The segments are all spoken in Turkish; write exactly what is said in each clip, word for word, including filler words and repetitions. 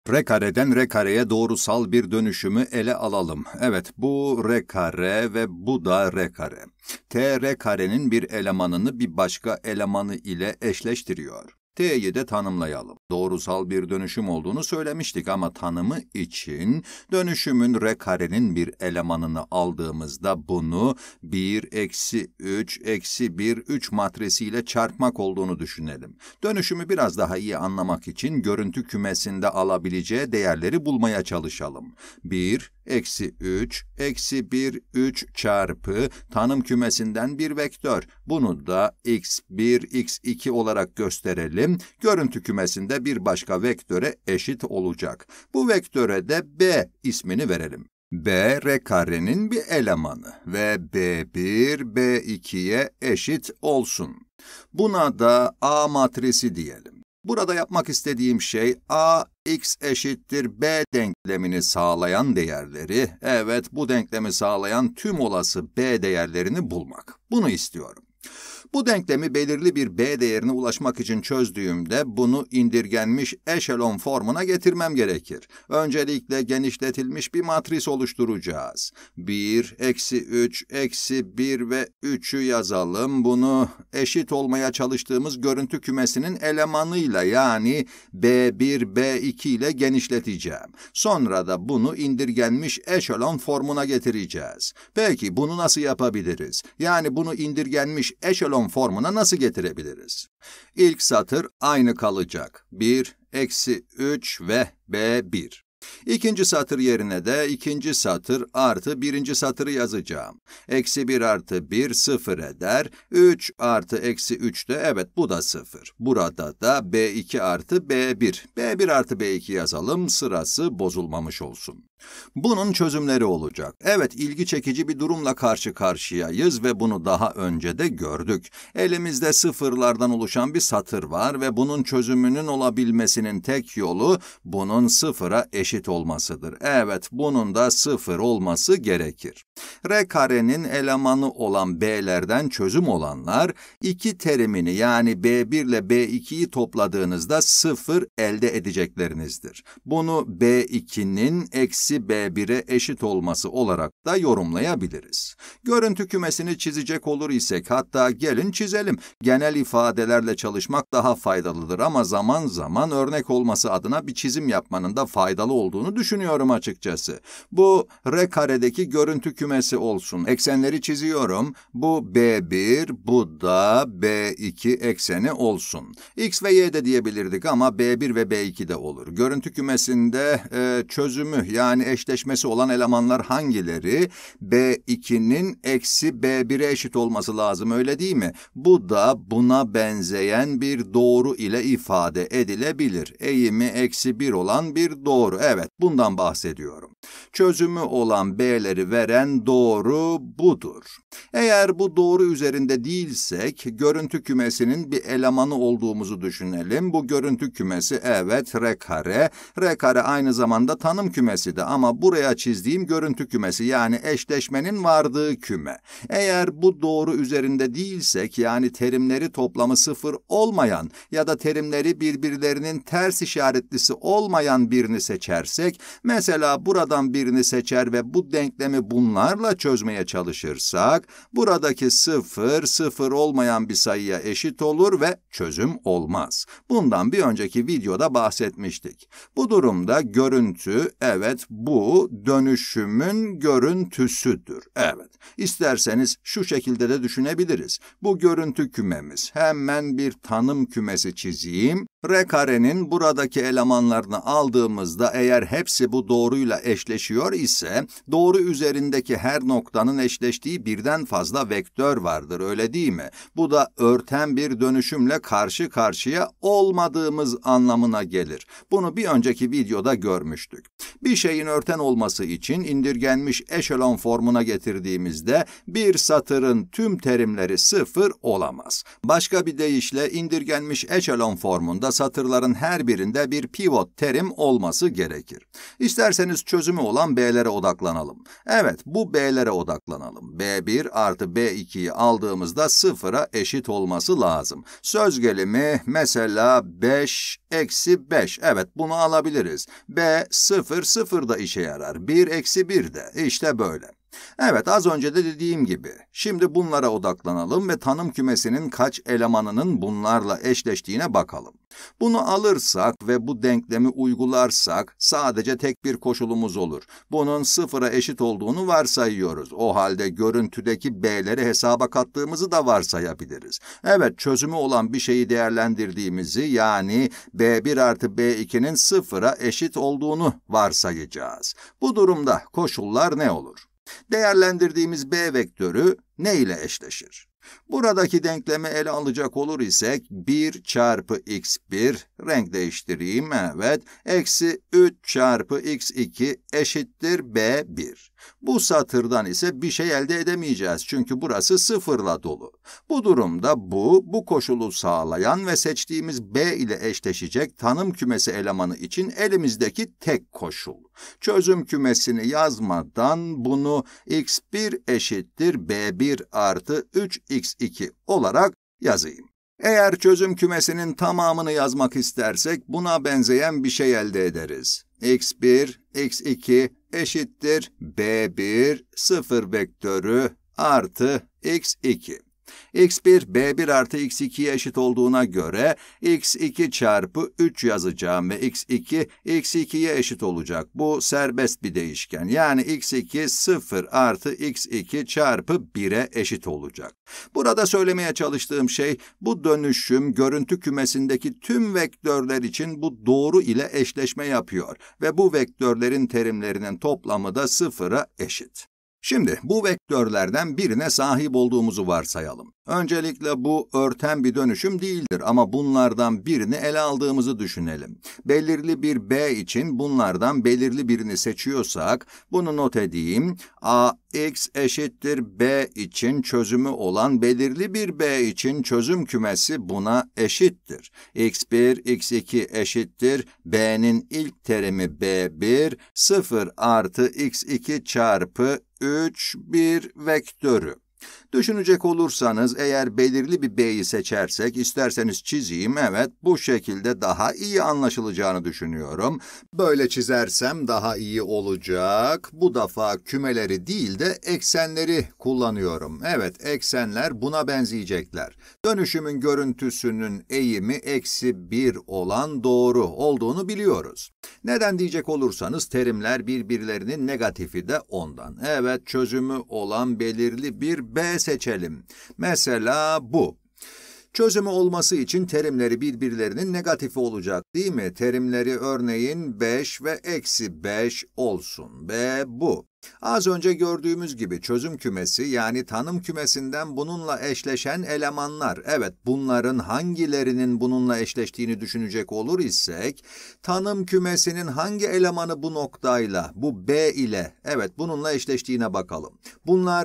R kareden R kareye doğrusal bir dönüşümü ele alalım. Evet, bu R kare ve bu da R kare. T, R karenin bir elemanını bir başka elemanı ile eşleştiriyor. T'yi de tanımlayalım. Doğrusal bir dönüşüm olduğunu söylemiştik ama tanımı için dönüşümün R karenin bir elemanını aldığımızda bunu bir eksi üç eksi bir üç matrisiyle çarpmak olduğunu düşünelim. Dönüşümü biraz daha iyi anlamak için görüntü kümesinde alabileceği değerleri bulmaya çalışalım. bir eksi üç eksi bir üç çarpı tanım kümesinden bir vektör. Bunu da x bir x iki olarak gösterelim. Görüntü kümesinde bir başka vektöre eşit olacak. Bu vektöre de B ismini verelim. B, R karenin bir elemanı ve B bir, B ikiye eşit olsun. Buna da A matrisi diyelim. Burada yapmak istediğim şey A, x eşittir B denklemini sağlayan değerleri, evet bu denklemi sağlayan tüm olası B değerlerini bulmak. Bunu istiyorum. Bu denklemi belirli bir B değerine ulaşmak için çözdüğümde bunu indirgenmiş eşelon formuna getirmem gerekir. Öncelikle genişletilmiş bir matris oluşturacağız. bir, eksi üç, eksi bir ve üçü yazalım. Bunu eşit olmaya çalıştığımız görüntü kümesinin elemanıyla yani B bir, B iki ile genişleteceğim. Sonra da bunu indirgenmiş eşelon formuna getireceğiz. Peki bunu nasıl yapabiliriz? Yani bunu indirgenmiş eşelon formuna nasıl getirebiliriz? İlk satır aynı kalacak. bir, eksi üç ve B bir. İkinci satır yerine de ikinci satır artı birinci satırı yazacağım. Eksi bir artı bir sıfır eder. üç artı eksi üç de evet bu da sıfır. Burada da B iki artı B bir. B bir artı B iki yazalım, sırası bozulmamış olsun. Bunun çözümleri olacak. Evet, ilgi çekici bir durumla karşı karşıyayız ve bunu daha önce de gördük. Elimizde sıfırlardan oluşan bir satır var ve bunun çözümünün olabilmesinin tek yolu bunun sıfıra eşit olmasıdır. Evet, bunun da sıfır olması gerekir. R karenin elemanı olan B'lerden çözüm olanlar, iki terimini yani B bir ile B ikiyi topladığınızda sıfır elde edeceklerinizdir. Bunu B ikinin eksi B bire eşit olması olarak da yorumlayabiliriz. Görüntü kümesini çizecek olur isek, hatta gelin çizelim. Genel ifadelerle çalışmak daha faydalıdır ama zaman zaman örnek olması adına bir çizim yapmanın da faydalı olduğunu düşünüyorum açıkçası. Bu R karedeki görüntü kümesi olsun. Eksenleri çiziyorum. Bu B bir, bu da B iki ekseni olsun. X ve Y de diyebilirdik ama B bir ve B iki de olur. Görüntü kümesinde e, çözümü yani eşleşmesi olan elemanlar hangileri? B ikinin eksi B bire eşit olması lazım, öyle değil mi? Bu da buna benzeyen bir doğru ile ifade edilebilir. Eğimi eksi bir olan bir doğru. Evet, bundan bahsediyorum. Çözümü olan B'leri veren doğru budur. Eğer bu doğru üzerinde değilsek, görüntü kümesinin bir elemanı olduğumuzu düşünelim. Bu görüntü kümesi evet R kare. R kare aynı zamanda tanım kümesi de ama buraya çizdiğim görüntü kümesi yani eşleşmenin vardığı küme. Eğer bu doğru üzerinde değilsek yani terimleri toplamı sıfır olmayan ya da terimleri birbirlerinin ters işaretlisi olmayan birini seçersek, mesela buradan birini seçer ve bu denklemi bunlarla çözmeye çalışırsak, buradaki sıfır, sıfır olmayan bir sayıya eşit olur ve çözüm olmaz. Bundan bir önceki videoda bahsetmiştik. Bu durumda görüntü, evet bu dönüşümün görüntüsüdür. Evet, isterseniz şu şekilde de düşünebiliriz. Bu görüntü kümemiz. Hemen bir tanım kümesi çizeyim. R karenin buradaki elemanlarını aldığımızda eğer hepsi bu doğruyla eşleşiyor ise doğru üzerindeki her noktanın eşleştiği birden fazla vektör vardır, öyle değil mi? Bu da örten bir dönüşümle karşı karşıya olmadığımız anlamına gelir. Bunu bir önceki videoda görmüştük. Bir şeyin örten olması için indirgenmiş eşelon formuna getirdiğimizde bir satırın tüm terimleri sıfır olamaz. Başka bir deyişle indirgenmiş eşelon formunda satırların her birinde bir pivot terim olması gerekir. İsterseniz çözümü olan B'lere odaklanalım. Evet, bu B'lere odaklanalım. B bir artı B ikiyi aldığımızda sıfıra eşit olması lazım. Söz gelimi mesela beş eksi beş. Evet, bunu alabiliriz. B sıfır sıfır da işe yarar. bir eksi bir de. İşte böyle. Evet, az önce de dediğim gibi. Şimdi bunlara odaklanalım ve tanım kümesinin kaç elemanının bunlarla eşleştiğine bakalım. Bunu alırsak ve bu denklemi uygularsak sadece tek bir koşulumuz olur. Bunun sıfıra eşit olduğunu varsayıyoruz. O halde görüntüdeki B'leri hesaba kattığımızı da varsayabiliriz. Evet, çözümü olan bir şeyi değerlendirdiğimizi, yani B bir artı B ikinin sıfıra eşit olduğunu varsayacağız. Bu durumda koşullar ne olur? Değerlendirdiğimiz B vektörü ne ile eşleşir? Buradaki denklemi ele alacak olur isek bir çarpı x bir, renk değiştireyim, evet, eksi üç çarpı x iki eşittir B bir. Bu satırdan ise bir şey elde edemeyeceğiz çünkü burası sıfırla dolu. Bu durumda bu, bu koşulu sağlayan ve seçtiğimiz B ile eşleşecek tanım kümesi elemanı için elimizdeki tek koşul. Çözüm kümesini yazmadan bunu x bir eşittir B bir artı üç x iki olarak yazayım. Eğer çözüm kümesinin tamamını yazmak istersek buna benzeyen bir şey elde ederiz. x bir, x iki eşittir B bir, sıfır vektörü artı x iki. x bir, B bir artı x ikiye eşit olduğuna göre x iki çarpı üç yazacağım ve x iki, x ikiye eşit olacak. Bu serbest bir değişken. Yani x iki, sıfır artı x iki çarpı bire eşit olacak. Burada söylemeye çalıştığım şey, bu dönüşüm görüntü kümesindeki tüm vektörler için bu doğru ile eşleşme yapıyor ve bu vektörlerin terimlerinin toplamı da sıfıra eşit. Şimdi bu vektörlerden birine sahip olduğumuzu varsayalım. Öncelikle bu örten bir dönüşüm değildir ama bunlardan birini ele aldığımızı düşünelim. Belirli bir B için bunlardan belirli birini seçiyorsak, bunu not edeyim. A x eşittir B için çözümü olan belirli bir B için çözüm kümesi buna eşittir. x bir, x iki eşittir B'nin ilk terimi B bir, sıfır artı x iki çarpı üç, bir vektörü. Düşünecek olursanız eğer belirli bir B'yi seçersek, isterseniz çizeyim, evet, bu şekilde daha iyi anlaşılacağını düşünüyorum. Böyle çizersem daha iyi olacak. Bu defa kümeleri değil de eksenleri kullanıyorum. Evet, eksenler buna benzeyecekler. Dönüşümün görüntüsünün eğimi eksi bir olan doğru olduğunu biliyoruz. Neden diyecek olursanız terimler birbirlerinin negatifi de ondan. Evet, çözümü olan belirli bir B seçelim. Mesela bu. Çözümü olması için terimleri birbirlerinin negatifi olacak değil mi? Terimleri örneğin beş ve eksi beş olsun. B bu. Az önce gördüğümüz gibi çözüm kümesi, yani tanım kümesinden bununla eşleşen elemanlar. Evet, bunların hangilerinin bununla eşleştiğini düşünecek olur isek, tanım kümesinin hangi elemanı bu noktayla, bu B ile, evet, bununla eşleştiğine bakalım. Bunlar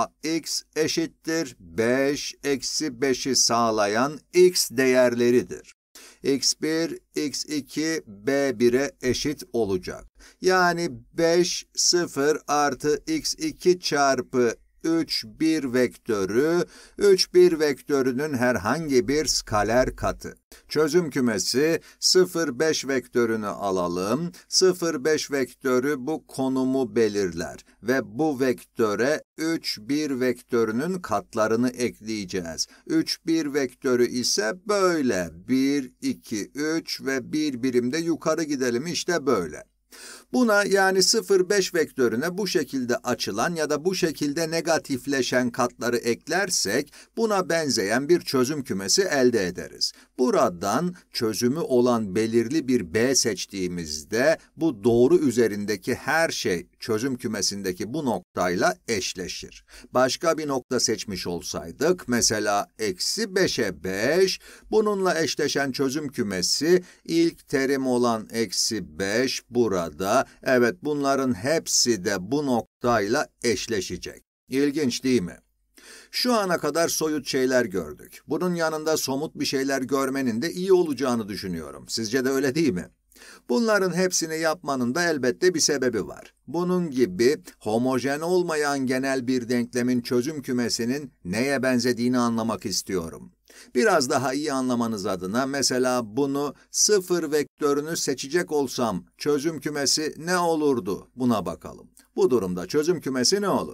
ax eşittir beş eksi beşi sağlayan x değerleridir. x bir, x iki, B bir'e eşit olacak. Yani beş, sıfır artı x iki çarpı üç, bir vektörü, üç, bir vektörünün herhangi bir skaler katı. Çözüm kümesi sıfır, beş vektörünü alalım. sıfır, beş vektörü bu konumu belirler ve bu vektöre üç, bir vektörünün katlarını ekleyeceğiz. üç, bir vektörü ise böyle. bir, iki, üç ve bir birimde yukarı gidelim, işte böyle. Buna, yani sıfır, beş vektörüne bu şekilde açılan ya da bu şekilde negatifleşen katları eklersek buna benzeyen bir çözüm kümesi elde ederiz. Buradan çözümü olan belirli bir B seçtiğimizde bu doğru üzerindeki her şey çözüm kümesindeki bu noktayla eşleşir. Başka bir nokta seçmiş olsaydık, mesela eksi beşe beş, bununla eşleşen çözüm kümesi ilk terim olan eksi beş burada, nokta, evet bunların hepsi de bu noktayla eşleşecek. İlginç değil mi? Şu ana kadar soyut şeyler gördük. Bunun yanında somut bir şeyler görmenin de iyi olacağını düşünüyorum. Sizce de öyle değil mi? Bunların hepsini yapmanın da elbette bir sebebi var. Bunun gibi homojen olmayan genel bir denklemin çözüm kümesinin neye benzediğini anlamak istiyorum. Biraz daha iyi anlamanız adına mesela bunu sıfır vektörünü seçecek olsam çözüm kümesi ne olurdu? Buna bakalım. Bu durumda çözüm kümesi ne olur?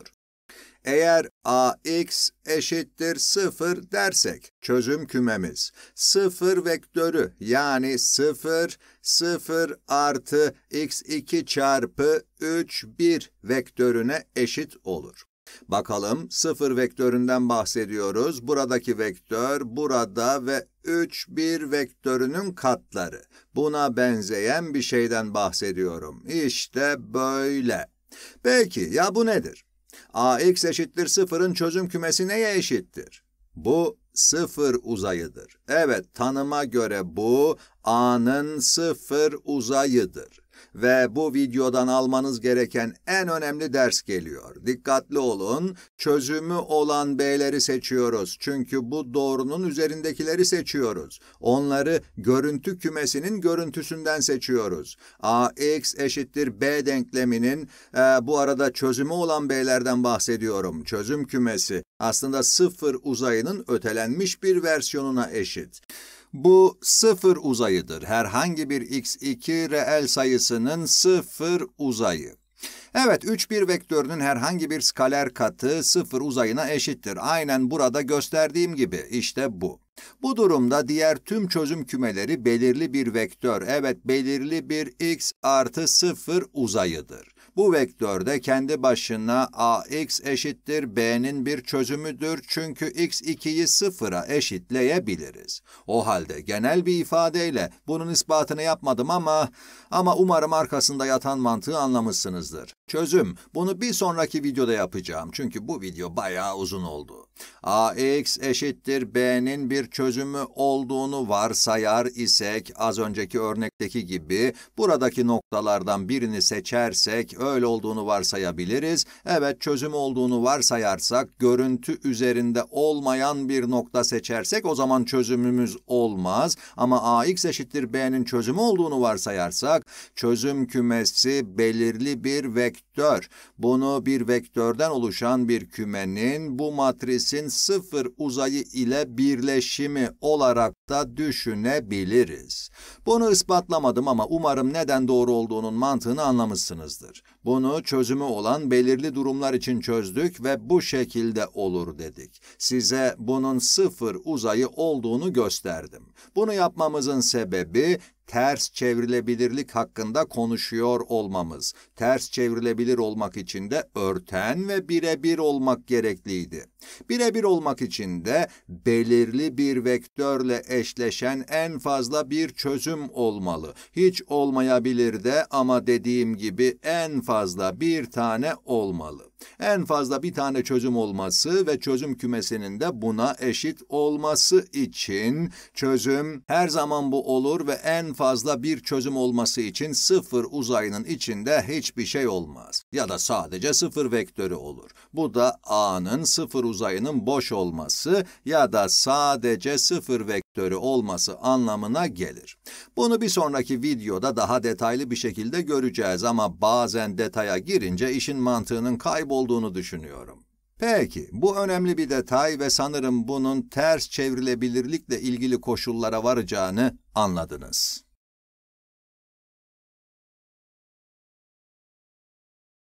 Eğer ax eşittir sıfır dersek çözüm kümemiz sıfır vektörü yani sıfır, sıfır artı x iki çarpı üç, bir vektörüne eşit olur. Bakalım sıfır vektöründen bahsediyoruz. Buradaki vektör burada ve üç, bir vektörünün katları. Buna benzeyen bir şeyden bahsediyorum. İşte böyle. Peki ya bu nedir? Ax eşittir sıfırın çözüm kümesi neye eşittir? Bu sıfır uzayıdır. Evet, tanıma göre bu A'nın sıfır uzayıdır. Ve bu videodan almanız gereken en önemli ders geliyor. Dikkatli olun, çözümü olan B'leri seçiyoruz. Çünkü bu doğrunun üzerindekileri seçiyoruz. Onları görüntü kümesinin görüntüsünden seçiyoruz. Ax eşittir B denkleminin e, bu arada çözümü olan B'lerden bahsediyorum. Çözüm kümesi aslında sıfır uzayının ötelenmiş bir versiyonuna eşit. Bu sıfır uzayıdır. Herhangi bir x iki reel sayısının sıfır uzayı. Evet, üç, bir vektörünün herhangi bir skaler katı sıfır uzayına eşittir. Aynen burada gösterdiğim gibi. İşte bu. Bu durumda diğer tüm çözüm kümeleri belirli bir vektör, evet belirli bir x artı sıfır uzayıdır. Bu vektör de kendi başına ax eşittir b'nin bir çözümüdür çünkü x ikiyi sıfıra eşitleyebiliriz. O halde genel bir ifadeyle bunun ispatını yapmadım ama ama umarım arkasında yatan mantığı anlamışsınızdır. Çözüm, bunu bir sonraki videoda yapacağım çünkü bu video bayağı uzun oldu. Ax eşittir b'nin bir çözümü olduğunu varsayar isek az önceki örnekteki gibi buradaki noktalardan birini seçersek öyle olduğunu varsayabiliriz. Evet, çözüm olduğunu varsayarsak görüntü üzerinde olmayan bir nokta seçersek o zaman çözümümüz olmaz. Ama ax eşittir b'nin çözümü olduğunu varsayarsak çözüm kümesi belirli bir vektör. Bunu bir vektörden oluşan bir kümenin bu matrisin sıfır uzayı ile birleşimi olarak da düşünebiliriz. Bunu ispatlamadım ama umarım neden doğru olduğunun mantığını anlamışsınızdır. Bunu çözümü olan belirli durumlar için çözdük ve bu şekilde olur dedik. Size bunun sıfır uzayı olduğunu gösterdim. Bunu yapmamızın sebebi ters çevrilebilirlik hakkında konuşuyor olmamız. Ters çevrilebilir olmak için de örten ve birebir olmak gerekliydi. Birebir olmak için de belirli bir vektörle eşleşen en fazla bir çözüm olmalı. Hiç olmayabilir de ama dediğim gibi en fazla bir tane olmalı. En fazla bir tane çözüm olması ve çözüm kümesinin de buna eşit olması için çözüm her zaman bu olur ve en fazla bir çözüm olması için sıfır uzayının içinde hiçbir şey olmaz. Ya da sadece sıfır vektörü olur. Bu da A'nın sıfır uzayının boş olması ya da sadece sıfır vektörü olması anlamına gelir. Bunu bir sonraki videoda daha detaylı bir şekilde göreceğiz ama bazen detaya girince işin mantığının kaybolduğunu düşünüyorum. Peki, bu önemli bir detay ve sanırım bunun ters çevrilebilirlikle ilgili koşullara varacağını anladınız.